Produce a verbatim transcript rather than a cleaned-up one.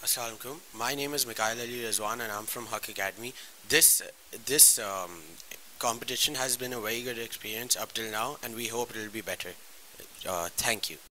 Assalamu alaikum. My name is Mikhail Ali Rizwan and I'm from Haque Academy. This this um, competition has been a very good experience up till now, and we hope it will be better. Uh, thank you.